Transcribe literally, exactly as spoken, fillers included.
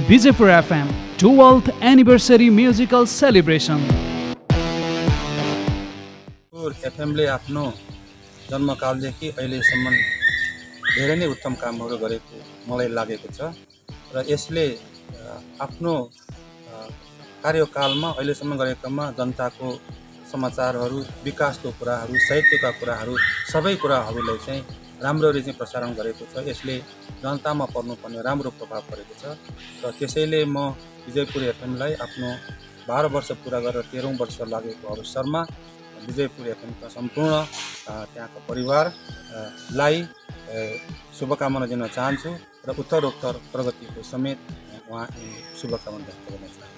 Vijaypur FM twelfth anniversary musical celebration. एफएमले आफ्नो जन्मकालदेखि अहिलेसम्म धेरै नै उत्तम कामहरू गरेको मलाई लागेको छ र यसले आफ्नो कार्यकालमा अहिलेसम्म गरेकोमा जनताको समाचारहरू, विकासको कुराहरू, साहित्यका कुराहरू, सबै कुराहरूलाई चाहिँ राम्ररी चाहिँ प्रसारण गरेको छ। यसले जनतामा पर्नुपर्ने राम्रो प्रभाव परेको छ र त्यसैले म विजयपुर एफएमलाई आफ्नो बाह्र वर्ष पुरा गरेर तेह्रौँ वर्ष लागेको अवसरमा विजयपुर एफएमका सम्पूर्ण त्यहाँका परिवारलाई शुभकामना दिन चाहन्छु र उत्तरोत्तर प्रगतिको समेत उहाँ शुभकामना व्यक्त गर्न चाहन्छु।